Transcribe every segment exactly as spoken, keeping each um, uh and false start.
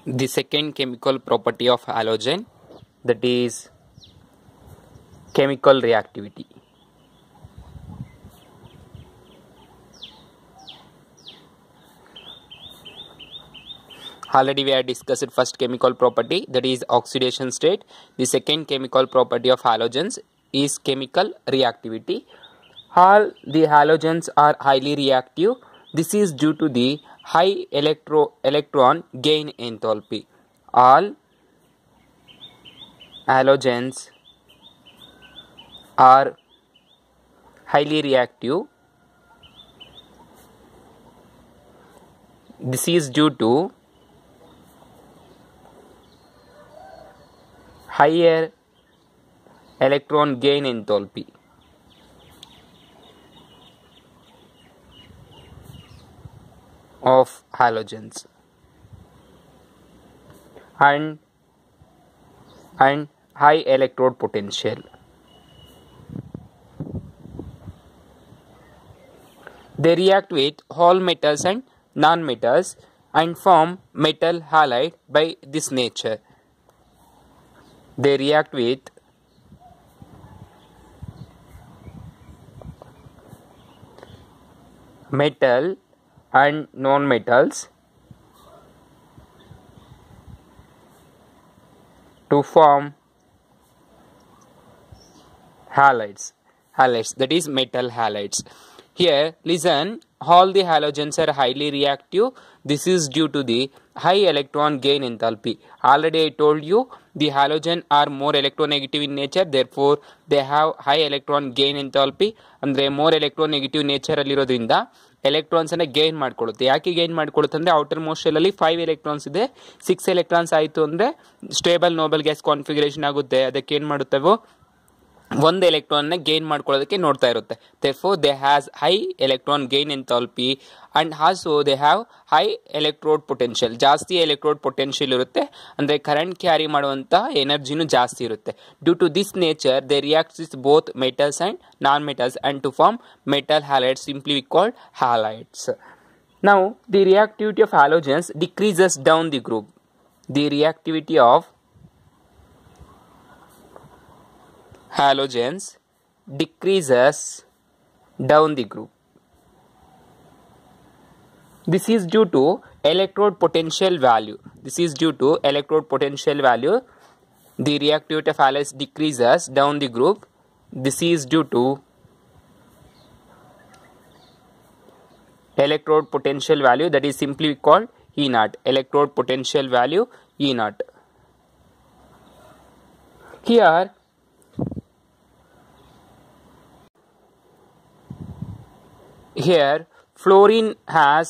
The second chemical property of halogen, that is chemical reactivity. Already we have discussed first chemical property, that is oxidation state. The second chemical property of halogens is chemical reactivity. All the halogens are highly reactive. This is due to the high electro electron gain enthalpy. All halogens are highly reactive. This is due to higher electron gain enthalpy. Of halogens and and high electrode potential. They react with all metals and non-metals and form metal halide by this nature. They react with metal and non-metals to form halides. Halides, that is metal halides. Here, listen, all the halogens are highly reactive. This is due to the high electron gain enthalpy. Already I told you the halogen are more electronegative in nature, therefore they have high electron gain enthalpy. Andre more electronegative nature allirodrinda electrons ಅನ್ನು gain ಮಾಡ್ಕೊಳ್ಳುತ್ತೆ. ಯಾಕೆ gain ಮಾಡ್ಕೊಳ್ಳುತ್ತೆ ಅಂದ್ರೆ outermost shell ಅಲ್ಲಿ five electrons ಇದೆ, six electrons ಆಯಿತು ಅಂದ್ರೆ stable Nobel gas configuration ಆಗುತ್ತೆ. ಅದಕ್ಕೆ ಏನು ಮಾಡುತ್ತವೋ ಒಂದು ಎಲೆಕ್ಟ್ರಾನ್ ನ ಗೇನ್ ಮಾಡ್ಕೊಳ್ಳೋದಕ್ಕೆ ನೋಡ್ತಾ ಇರುತ್ತೆ. therefore they has high electron gain enthalpy and also they have high electrode potential. ಜಾಸ್ತಿ ಎಲೆಕ್ಟ್ರೋಡ್ ಪೊಟೆನ್ಷಿಯಲ್ ಇರುತ್ತೆ, ಅಂದ್ರೆ ಕರೆಂಟ್ ಕ್ಯಾರಿ ಮಾಡುವಂತ ಎನರ್ಜಿನೂ ಜಾಸ್ತಿ ಇರುತ್ತೆ. Due to this nature they react with both metals and non-metals and to form metal halides, simply we called halides. Now the reactivity of halogens decreases down the group. The reactivity of halogens decreases down the group. This is due to electrode potential value. This is due to electrode potential value. The reactivity of halides decreases down the group. This is due to electrode potential value, that is simply called E naught. Electrode potential value E naught. Here Here fluorine has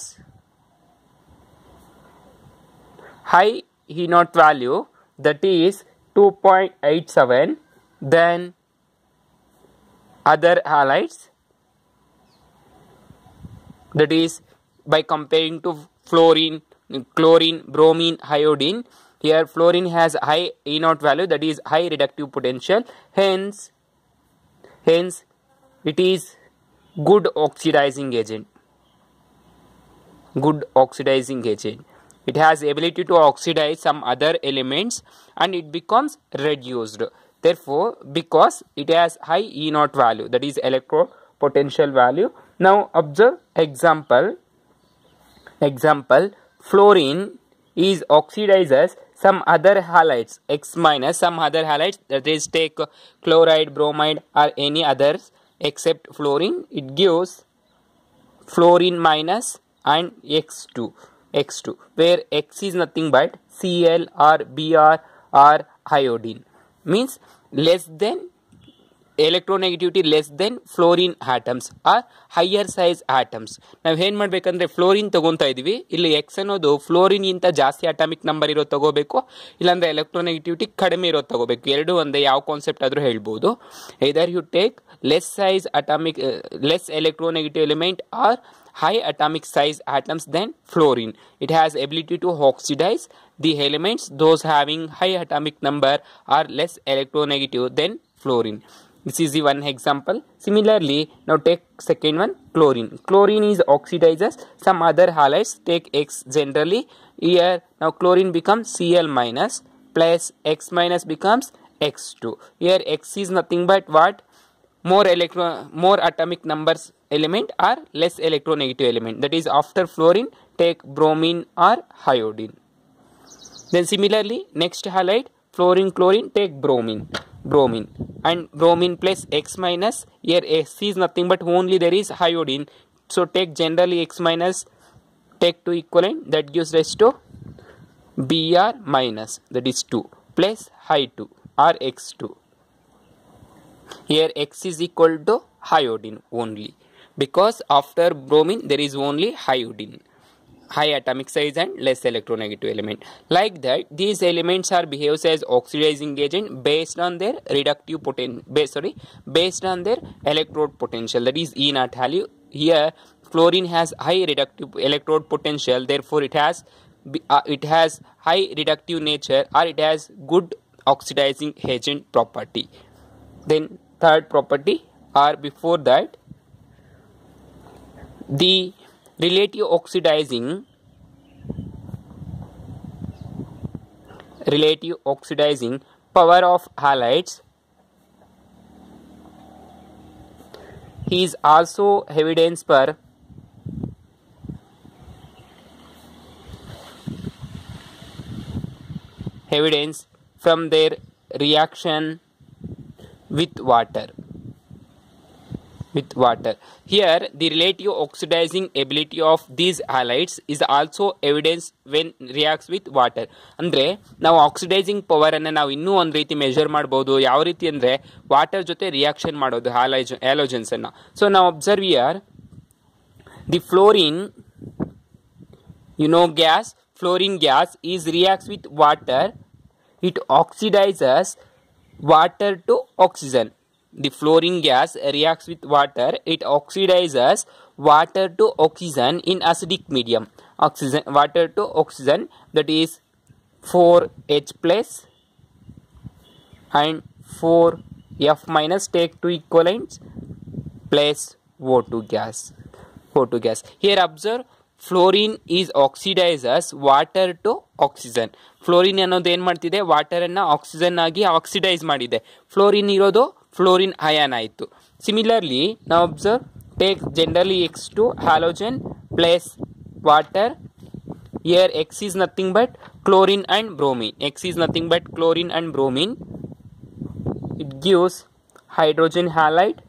high E naught value, that is two point eight seven, then other halides, that is by comparing to fluorine, chlorine, bromine, iodine, here fluorine has high E naught value, that is high reductive potential, hence hence it is good oxidizing agent. Good oxidizing agent. It has ability to oxidize some other elements and it becomes reduced. Therefore, because it has high E naught value, that is electrode potential value. Now observe example. Example, fluorine is oxidizes some other halides, X minus, some other halides, that is take chloride, bromide or any others except fluorine. It gives fluorine minus and X two, X two, where X is nothing but Cl or Br or iodine, means less than electronegativity less than fluorine atoms or higher size atoms. ನಾವು ಏನು ಮಾಡಬೇಕಂದ್ರೆ fluorine ತಗೊಂತಾ ಇದೀವಿ, ಇಲ್ಲಿ X ಅನ್ನೋದು fluorine ಗಿಂತ ಜಾಸ್ತಿ atomic number ಇರೋ ತಗೋಬೇಕು, ಇಲ್ಲಾಂದ್ರೆ ಎಲೆಕ್ಟ್ರೋನೆಗಟಿವಿಟಿ ಕಡಿಮೆ ಇರೋ ತಗೋಬೇಕು. ಎರಡು ಒಂದೇ, ಯಾವ ಕಾನ್ಸೆಪ್ಟ್ ಆದ್ರೂ ಹೇಳ್ಬೋದು. either you take less size atomic uh, less electronegative element or high atomic size atoms than fluorine. It has ability to oxidize the elements those having high atomic number or less electronegative than fluorine. This is the one example. Similarly, now take second one, chlorine. Chlorine is oxidizes some other halides. Take X generally. Here now chlorine becomes Cl minus plus X minus becomes X two. Here X is nothing but what? More electron, more atomic numbers element or less electronegative element. That is after fluorine take bromine or iodine. Then similarly next halide fluorine chlorine take bromine. Bromine and bromine plus X minus. Here X is nothing but only there is iodine. So take generally X minus, take two equivalent, that gives rise to Br minus, that is two plus I two or X two. Here X is equal to iodine only, because after bromine there is only iodine, high atomic size and less electronegative element. Like that, these elements are behaves as oxidizing agent based on their reductive potential, base, sorry, based on their electrode potential, that is E naught value. Here fluorine has high reductive electrode potential, therefore it has uh, it has high reductive nature, or it has good oxidizing agent property. Then third property, or before that, the relative oxidizing relative oxidizing power of halides is also evidence for evidence from their reaction with water. With water. Here the relative oxidizing ability of these halides is also evidence when reacts with water. Andre ನಾವು oxidising power ಅನ್ನು ನಾವು ಇನ್ನೂ ಒಂದು ರೀತಿ measure ಮಾಡಬಹುದು. ಯಾವ ರೀತಿ ಅಂದ್ರೆ ವಾಟರ್ ಜೊತೆ ರಿಯಾಕ್ಷನ್ ಮಾಡೋದು ಹ್ಯಾಲೋಜನ್ಸ್ ಅನ್ನು. ಸೊ ನಾವು observe here the fluorine, you know gas, fluorine gas is reacts with water. It oxidizes water to oxygen. The fluorine gas reacts with water. It oxidizes water to oxygen in acidic medium. Oxygen, water to oxygen, that is four H plus and four F minus, take two equivalents, plus O two gas. O two gas. Here observe, fluorine is oxidizes water to oxygen. Fluorine ಅನ್ನೋದು ಏನು ಮಾಡ್ತಿದೆ, water ಅನ್ನ oxygen ಆಗಿ oxidise ಮಾಡಿದೆ. Fluorine ಇರೋದು fluorine ion ಆಯಿತು. Similarly ನಾವು observe, take generally X two halogen plus water. Here X is nothing but chlorine and bromine. X is nothing but chlorine and bromine. It gives hydrogen halide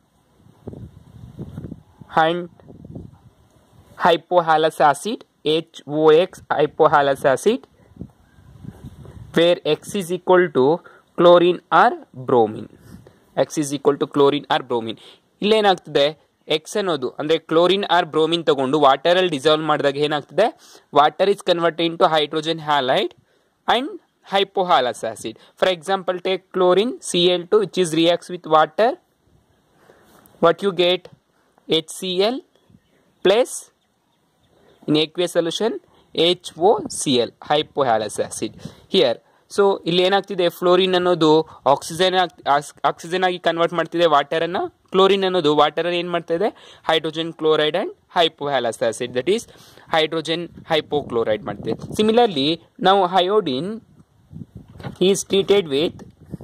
and hypohalous acid, H O X, hypohalous acid, where X is equal to chlorine or bromine. X is equal to chlorine or bromine. ಇಲ್ಲಿ ಏನಾಗ್ತದೆ, X ಅನ್ನೋದು ಅಂದರೆ chlorine R bromine ತಗೊಂಡು ವಾಟರಲ್ಲಿ dissolve ಮಾಡಿದಾಗ ಏನಾಗ್ತದೆ, water is converted into hydrogen halide and hypohalous acid. For example, take chlorine C L two, which is reacts with water. What you get? H C L plus in aqueous solution H O C L, hypohalous acid. Here, so ಇಲ್ಲಿ ಏನಾಗ್ತಿದೆ, fluorine ಅನ್ನೋದು oxygen oxygen ಆಗಿ convert ಮಾಡ್ತಿದೆ water ಅನ್ನ. Chlorine ಅನ್ನೋದು water ಅನ್ನು ಏನು ಮಾಡ್ತಾ ಇದೆ, hydrogen chloride and hypohalous acid, that is hydrogen hypochlorite ಮಾಡ್ತಿದೆ. Similarly, now iodine is treated with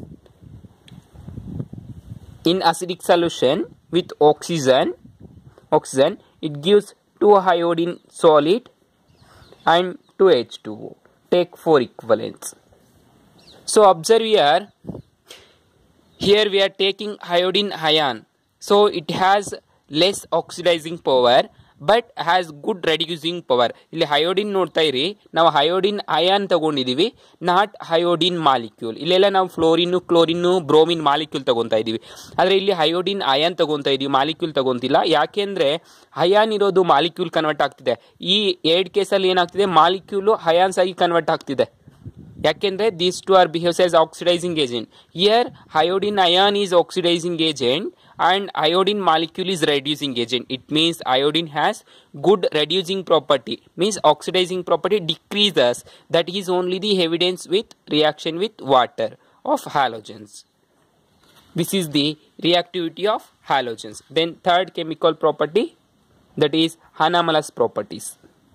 in acidic solution with oxygen. Oxygen, it gives two iodine solid and two H two O. Take four equivalents. So observe here, here we are taking iodine ion. So it has less oxidizing power but has good reducing power. ಇಲ್ಲಿ iodine ನೋಡ್ತಾ ಇರಿ, ನಾವು iodine ion ತಗೊಂಡಿದ್ದೀವಿ, not iodine molecule. ಇಲ್ಲೆಲ್ಲ ನಾವು fluorine chlorine bromine molecule ತಗೊಂತಾ ಇದ್ದೀವಿ. ಆದರೆ ಇಲ್ಲಿ iodine ion ತಗೊಂತಾ ಇದ್ದೀವಿ, ಮಾಲಿಕ್ಯೂಲ್ ತಗೊಂತಿಲ್ಲ. ಯಾಕೆಂದ್ರೆ ಅಯಾನ್ ಇರೋದು ಮಾಲಿಕ್ಯೂಲ್ ಕನ್ವರ್ಟ್ ಆಗ್ತಿದೆ. ಈ ಎರಡು ಕೇಸಲ್ಲಿ ಏನಾಗ್ತಿದೆ, ಮಾಲಿಕ್ಯೂಲ್ ಅಯಾನ್ಸ್ ಆಗಿ ಕನ್ವರ್ಟ್ ಆಗ್ತಿದೆ. ಯಾಕೆಂದ್ರೆ these two are behaves as oxidizing agent. Here iodine ion is oxidizing agent and iodine molecule is reducing agent. It means iodine has good reducing property, means oxidizing property decreases. That is only the evidence with reaction with water of halogens. This is the reactivity of halogens. Then third chemical property, that is anomalous properties.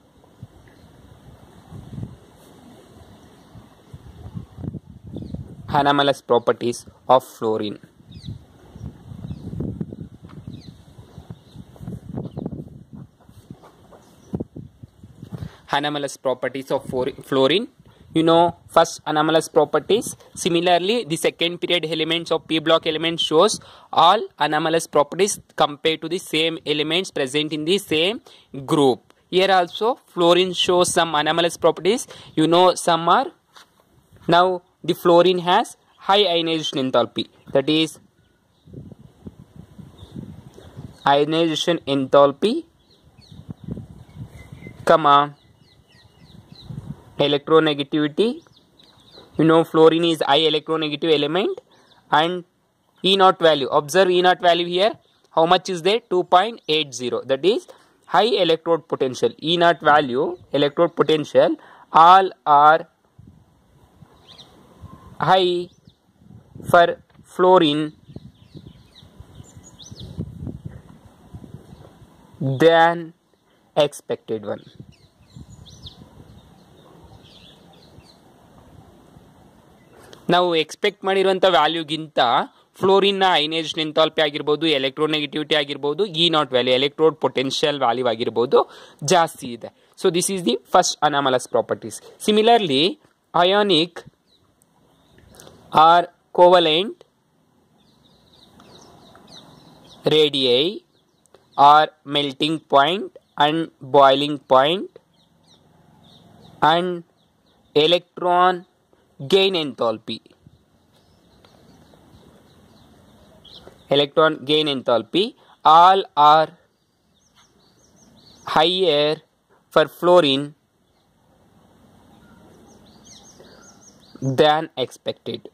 Anomalous properties of fluorine. Anomalous properties of fluorine. You know, first anomalous properties. Similarly, the second period elements of p block elements shows all anomalous properties compared to the same elements present in the same group. Here also fluorine shows some anomalous properties. You know, some are. Now the fluorine has high ionization enthalpy, that is ionization enthalpy, comma electronegativity. You know, fluorine is high electronegative element, and E naught value, observe E naught value here, how much is there? two point eight zero, that is high electrode potential. E naught value, electrode potential, all are high for fluorine than expected one. ನಾವು expect ಮಾಡಿರುವಂಥ ವ್ಯಾಲ್ಯೂಗಿಂತ ಫ್ಲೋರಿನ್ನ ionisation enthalpy ಆಗಿರ್ಬೋದು, electronegativity ಆಗಿರ್ಬೋದು, E naught value electrode potential value ಆಗಿರ್ಬೋದು ಜಾಸ್ತಿ ಇದೆ. So this is the first anomalous properties. Similarly ionic or covalent radii are melting point and boiling point and electron gain enthalpy. Electron gain enthalpy all are higher for fluorine than expected.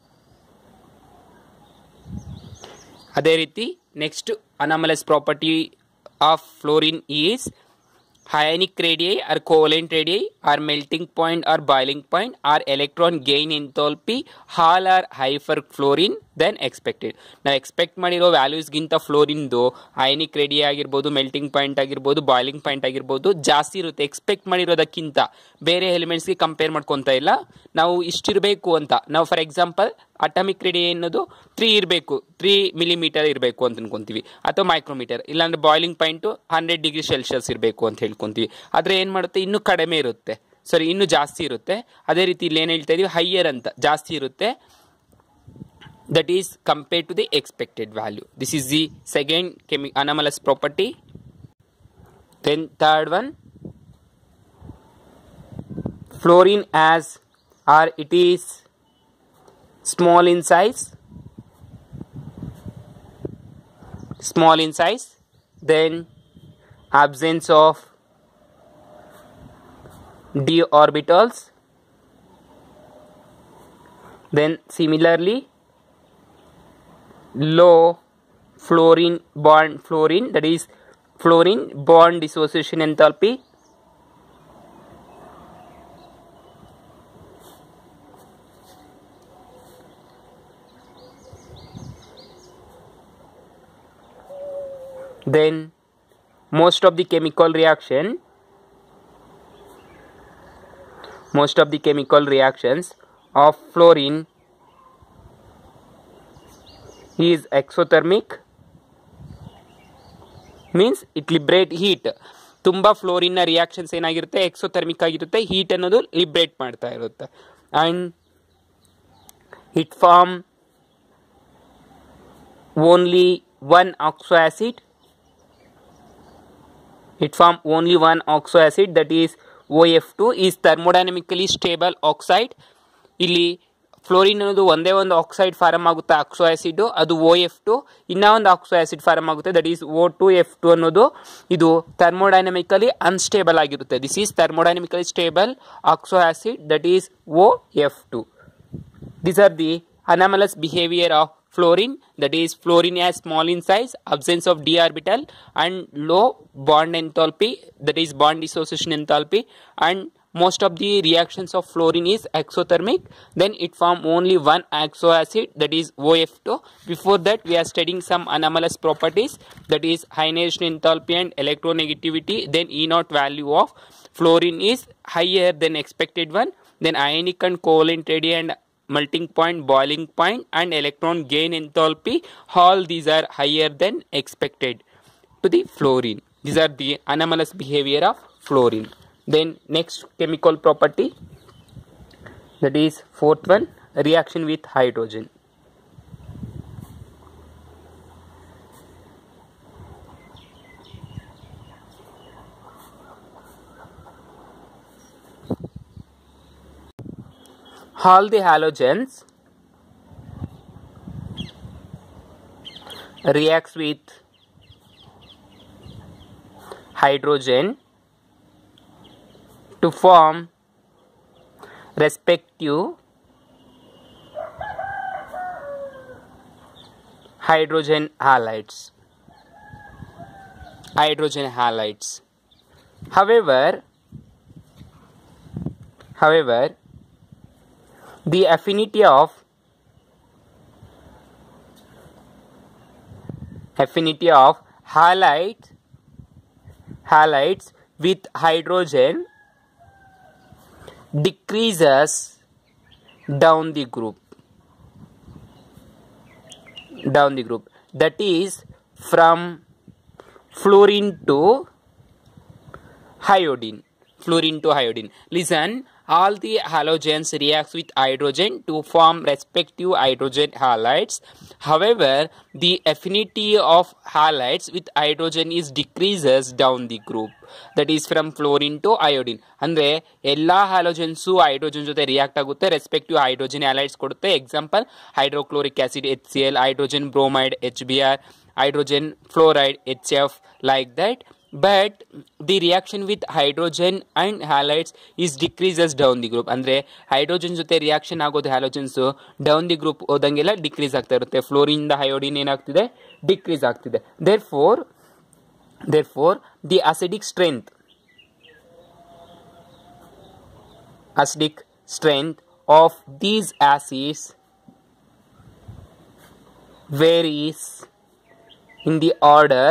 ಅದೇ ರೀತಿ next anomalous property of fluorine is ionic radii or covalent radii or melting point or boiling point or electron gain enthalpy all are high for fluorine than expected. ನಾವು expect ಮಾಡಿರೋ ವ್ಯಾಲ್ಯೂಸ್ಗಿಂತ ಫ್ಲೋರಿನ್ದು ionic radii ಆಗಿರ್ಬೋದು, melting point ಆಗಿರ್ಬೋದು, boiling point ಆಗಿರ್ಬೋದು ಜಾಸ್ತಿ ಇರುತ್ತೆ. Expect ಮಾಡಿರೋದಕ್ಕಿಂತ ಬೇರೆ ಎಲಿಮೆಂಟ್ಸ್ಗೆ ಕಂಪೇರ್ ಮಾಡ್ಕೊತಾ ಇಲ್ಲ. ನಾವು ಇಷ್ಟಿರಬೇಕು ಅಂತ ನಾವು ಫಾರ್ ಎಕ್ಸಾಂಪಲ್ ಅಟಾಮಿಕ್ ರೇಡಿ ಅನ್ನೋದು ತ್ರೀ ಇರಬೇಕು, ತ್ರೀ ಮಿಲಿಮೀಟರ್ ಇರಬೇಕು ಅಂತ ಅನ್ಕೊಂತೀವಿ, ಅಥವಾ ಮೈಕ್ರೋಮೀಟರ್, ಇಲ್ಲಾಂದ್ರೆ boiling point hundred degree Celsius ಇರಬೇಕು ಅಂತ ಹೇಳ್ಕೊಂತೀವಿ. ಆದರೆ ಏನು ಮಾಡುತ್ತೆ, ಇನ್ನೂ ಕಡಿಮೆ ಇರುತ್ತೆ, ಸಾರಿ ಇನ್ನೂ ಜಾಸ್ತಿ ಇರುತ್ತೆ. ಅದೇ ರೀತಿ ಇಲ್ಲಿ ಏನು ಹೇಳ್ತಾ ಇದೀವಿ, ಹೈಯರ್ ಅಂತ ಜಾಸ್ತಿ ಇರುತ್ತೆ, that is compared to the expected value. This is the second chemical anomalous property. Then third one, fluorine as or it is small in size, small in size, then absence of d orbitals, then similarly low fluorine bond fluorine that is fluorine bond dissociation enthalpy, then most of the chemical reaction most of the chemical reactions of fluorine is exothermic, means it liberate heat. ತುಂಬ ಫ್ಲೋರಿನ್ನ reactions ಏನಾಗಿರುತ್ತೆ, exothermic ಆಗಿರುತ್ತೆ, heat ಅನ್ನೋದು liberate ಮಾಡ್ತಾ ಇರುತ್ತೆ. And it form only one oxo acid it form only one oxo acid, that is O F two is thermodynamically stable oxide. ಇಲ್ಲಿ ಫ್ಲೋರಿನ್ ಅನ್ನೋದು ಒಂದೇ ಒಂದು ಆಕ್ಸೈಡ್ ಫಾರ್ಮ್ ಆಗುತ್ತೆ ಆಕ್ಸೋ ಆಸಿಡ್, ಅದು O F two. ಇನ್ನೂ ಒಂದು ಆಕ್ಸೋ ಆಸಿಡ್ ಫಾರ್ಮ್ ಆಗುತ್ತೆ, that is O two F two ಅನ್ನೋದು. ಇದು ಥರ್ಮೋಡೈನಮಿಕಲಿ ಅನ್ಸ್ಟೇಬಲ್ ಆಗಿರುತ್ತೆ. This is thermodynamically stable oxo acid, that is O F two. These are the anomalous behavior of fluorine, that is fluorine as small in size, absence of d orbital and low bond enthalpy, that is bond dissociation enthalpy, and most of the reactions of fluorine is exothermic, then it form only one oxo acid, that is O F two. Before that we are studying some anomalous properties, that is ionization enthalpy and electronegativity. Then E naught value of fluorine is higher than expected one. Then ionic and covalent radii and melting point, boiling point and electron gain enthalpy, all these are higher than expected to the fluorine. These are the anomalous behavior of fluorine. Then next chemical property, that is fourth one, reaction with hydrogen. All the halogens reacts with hydrogen to form respective hydrogen halides. Hydrogen halides. However, however, the affinity of affinity of halides halides with hydrogen decreases down the group down the group that is from fluorine to iodine. Fluorine to iodine. Listen, all the halogens reacts with hydrogen to form respective hydrogen halides. However, the affinity of halides with hydrogen is decreases down the group, that is from fluorine to iodine. ಅಂದ್ರೆ ಎಲ್ಲಾ halogens hydrogen ಜೊತೆ react ಆಗುತ್ತೆ, respective hydrogen halides ಕೊಡುತ್ತೆ. Example, hydrochloric acid H C l, hydrogen bromide H B r, hydrogen fluoride H F, like that. But the reaction with hydrogen and halides is decreases down the group. ಅಂದ್ರೆ hydrogen ಜೊತೆ reaction ಆಗೋದು halogens down the group ಹೋದಂಗೆಲ್ಲ decrease ಆಗ್ತಾ ಇರುತ್ತೆ. fluorine ಇಂದ iodine ಏನಾಗ್ತಿದೆ, decrease ಆಗ್ತಿದೆ. Therefore, therefore the acidic strength acidic strength of these acids varies in the order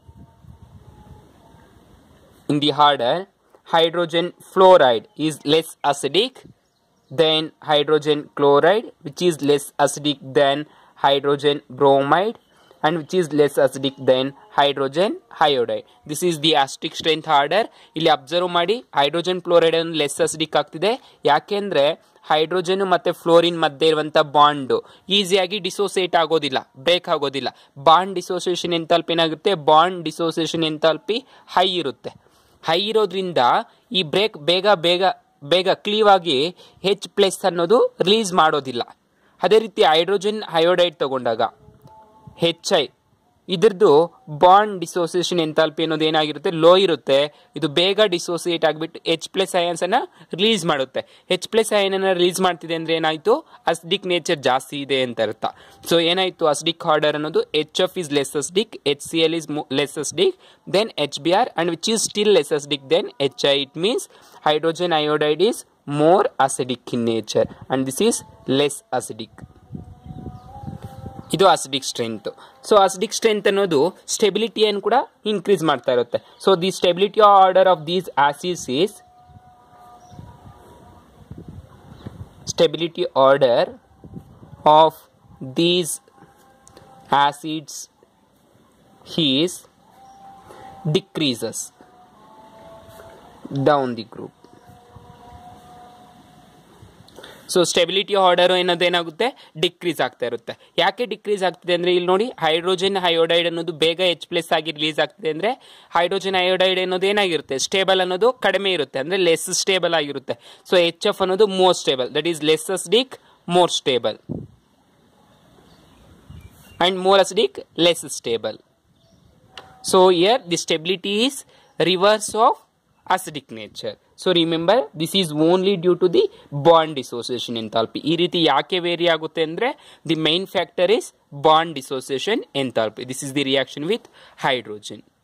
in the order hydrogen fluoride is less acidic than hydrogen chloride, which is less acidic than hydrogen bromide, and which is less acidic than hydrogen iodide. This is the acidic strength order. ಇಲ್ಲಿ observe ಮಾಡಿ, hydrogen fluoride ಅನ್ನು less acidic ಆಗ್ತಿದೆ. ಯಾಕೆಂದ್ರೆ hydrogen ಮತ್ತೆ fluorine ಮಧ್ಯೆ ಇರುವಂತ bond ಈಸಿಯಾಗಿ dissociate ಆಗೋದಿಲ್ಲ, ಬ್ರೇಕ್ ಆಗೋದಿಲ್ಲ. ಬಾಂಡ್ ಡಿಸೋಸಿಯೇಷನ್ ಎಂಥಾಲ್ಪಿ ಏನಾಗುತ್ತೆ, ಬಾಂಡ್ ಡಿಸೋಸಿಯೇಷನ್ ಎಂಥಾಲ್ಪಿ ಹೈ ಇರುತ್ತೆ. ಹೈ ಇರೋದ್ರಿಂದ ಈ ಬ್ರೇಕ್ ಬೇಗ ಬೇಗ ಬೇಗ ಕ್ಲೀವ್ ಆಗಿ ಹೆಚ್ ಪ್ಲಸ್ ಅನ್ನೋದು ರಿಲೀಸ್ ಮಾಡೋದಿಲ್ಲ. ಅದೇ ರೀತಿ ಹೈಡ್ರೋಜನ್ ಅಯೋಡೈಡ್ ತಗೊಂಡಾಗ ಹೆಚ್ ಐ ಇದ್ರದ್ದು ಬಾಂಡ್ ಡಿಸೋಸಿಯೇಷನ್ ಎಂಥಾಲ್ಪಿ ಅನ್ನೋದು ಏನಾಗಿರುತ್ತೆ, ಲೋ ಇರುತ್ತೆ. ಇದು ಬೇಗ ಡಿಸೋಸಿಯೇಟ್ ಆಗಿಬಿಟ್ಟು ಎಚ್ ಪ್ಲಸ್ ಅಯಾನ್ಸ್ ಅನ್ನ ರಿಲೀಸ್ ಮಾಡುತ್ತೆ. ಎಚ್ ಪ್ಲಸ್ ಅಯನ್ ಅನ್ನ ರಿಲೀಸ್ ಮಾಡ್ತಿದೆ ಅಂದ್ರೆ ಏನಾಯ್ತು, ಅಸಿಡಿಕ್ ನೇಚರ್ ಜಾಸ್ತಿ ಇದೆ ಅಂತ ಅರ್ಥ. ಸೊ ಏನಾಯ್ತು, ಅಸಿಡಿಕ್ ಆರ್ಡರ್ ಅನ್ನೋದು H F is less acidic, H C L is less acidic than H B R, and which is still less acidic than H I. It means hydrogen iodide is more acidic in nature and this is less acidic. ಇದು acidic strength. So acidic strength ಅನ್ನೋದು ಸ್ಟೆಬಿಲಿಟಿಯನ್ನು ಕೂಡ increase ಮಾಡ್ತಾ ಇರುತ್ತೆ. So the stability order of these acids is stability order of these acids is decreases down the group. So stability order ಅನ್ನೋದು ಏನಾಗುತ್ತೆ, decrease ಆಗ್ತಾ ಇರುತ್ತೆ. ಯಾಕೆ ಡಿಕ್ರೀಸ್ ಆಗ್ತಿದೆ ಅಂದರೆ ಇಲ್ಲಿ ನೋಡಿ, ಹೈಡ್ರೋಜನ್ ಅಯೋಡೈಡ್ ಅನ್ನೋದು ಬೇಗ ಎಚ್ ಪ್ಲಸ್ ಆಗಿ ರಿಲೀಸ್ ಆಗ್ತಿದೆ ಅಂದರೆ ಹೈಡ್ರೋಜನ್ ಅಯೋಡೈಡ್ ಅನ್ನೋದು ಏನಾಗಿರುತ್ತೆ, ಸ್ಟೇಬಲ್ ಅನ್ನೋದು ಕಡಿಮೆ ಇರುತ್ತೆ, ಅಂದರೆ ಲೆಸ್ ಸ್ಟೇಬಲ್ ಆಗಿರುತ್ತೆ. ಸೊ ಎಚ್ ಎಫ್ ಅನ್ನೋದು more stable, that is less acidic more stable, and more acidic less stable. So here the stability is reverse of acidic nature. So remember, this is only due to the bond dissociation enthalpy. ಈ ರೀತಿ ಯಾಕೆ very ಆಗುತ್ತೆ ಅಂದ್ರೆ the main factor is bond dissociation enthalpy. This is the reaction with hydrogen.